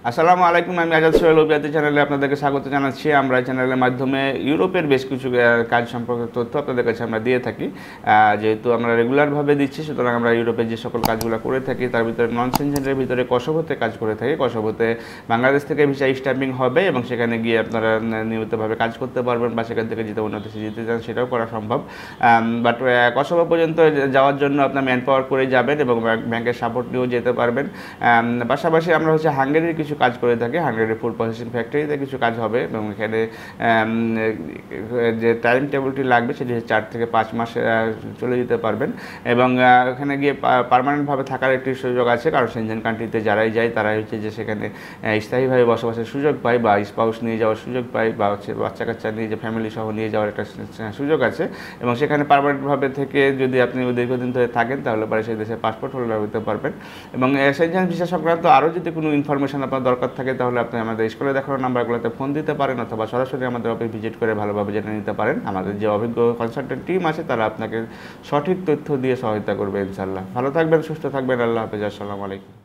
আসসালামু আলাইকুম, আমি আজাদ সোহেল অভিয়াতি চ্যানেলে আপনাদেরকে স্বাগত জানাচ্ছি। আমরা এই চ্যানেলের মাধ্যমে ইউরোপের বেশ কিছু কাজ সম্পর্কে তথ্য আপনাদের কাছে আমরা দিয়ে থাকি। যেহেতু আমরা রেগুলারভাবে দিচ্ছি, সুতরাং আমরা ইউরোপের যে সকল কাজগুলো করে থাকি তার ভিতরে নন সেনজেনের ভিতরে কসোভোতে কাজ করে থাকি। কসোভোতে বাংলাদেশ থেকে ভিসা স্ট্যাম্পিং হবে এবং সেখানে গিয়ে আপনারা নিয়মিতভাবে কাজ করতে পারবেন, বা সেখান থেকে যেতে অন্য দেশে যেতে চান সেটাও করা সম্ভব। বাট কসোভো পর্যন্ত যাওয়ার জন্য আপনার ম্যান পাওয়ার করে যাবেন এবং ব্যাংকের সাপোর্ট নিয়েও যেতে পারবেন। পাশাপাশি আমরা হাঙ্গেরির কিছু কাজ করে থাকি। হাঙ্গেরির ফুড প্রসেসিং ফ্যাক্টরিতে কিছু কাজ হবে এবং এখানে যে টাইম টেবিলটি লাগবে সেটি 4 থেকে 5 মাস চলে যেতে পারবেন এবং ওখানে গিয়ে পার্মানেন্টভাবে থাকার একটি সুযোগ আছে, কারণ সেনজেন কান্ট্রিতে যারাই যায় তারাই যে সেখানে স্থায়ীভাবে বসবাসের সুযোগ পায়, বা স্পাউস নিয়ে যাওয়ার সুযোগ পায়, বা বাচ্চা কাচ্চা নিয়ে যে ফ্যামিলি সহ নিয়ে যাওয়ার একটা সুযোগ আছে। এবং সেখানে পার্মানেন্টভাবে থেকে যদি আপনি দীর্ঘদিন ধরে থাকেন তাহলে পরে সেই দেশে পাসপোর্ট হোল্ডার হতে পারবেন। এবং সেনজেন ভিসা সংক্রান্ত আরও যদি কোনো ইনফরমেশন আপনার দরকার থাকে তাহলে আপনি আমাদের স্কুলে দেখানো নাম্বারগুলোতে ফোন দিতে পারেন, অথবা সরাসরি আমাদের অফিস ভিজিট করে ভালোভাবে জেনে নিতে পারেন। আমাদের যে অভিজ্ঞ কনসালটেন্ট টিম আছে তারা আপনাকে সঠিক তথ্য দিয়ে সহায়তা করবে ইনশাআল্লাহ। ভালো থাকবেন, সুস্থ থাকবেন। আল্লাহ হাফেজ। আসসালামু আলাইকুম।